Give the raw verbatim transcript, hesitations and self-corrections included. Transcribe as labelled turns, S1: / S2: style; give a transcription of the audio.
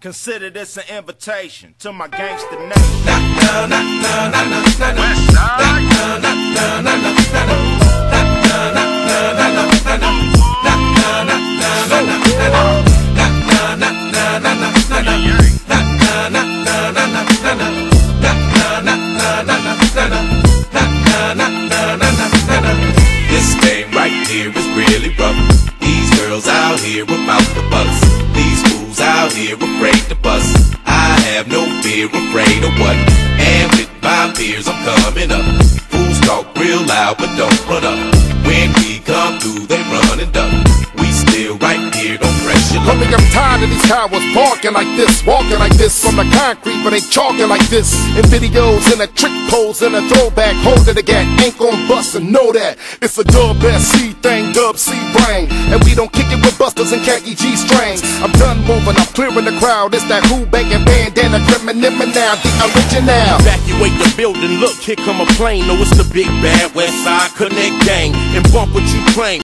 S1: Consider this an invitation to my gangster nation.
S2: This game right here is really rough. These girls out here about the bus. These fools out here afraid to bust. I have no fear, afraid of what? And with my peers I'm coming up. Fools talk real loud but don't run up. When we come through they run and duck. We still right here, don't press your luck.
S3: I think I'm tired of these cowards barking like this, walking like this on the concrete, but they chalking like this. In videos, in a trick pose, in a throwback, holding the gat, ain't gon' bust and know that. It's a dub S C thing, dub C brain, and we don't kick it with busters and khaki G strings. I'm done moving, I'm clearing the crowd. It's that who banging bandana, criminal now, the original.
S4: Evacuate the building, look, here come a plane. No, it's the big bad West Side Connect gang, and bump what you claim.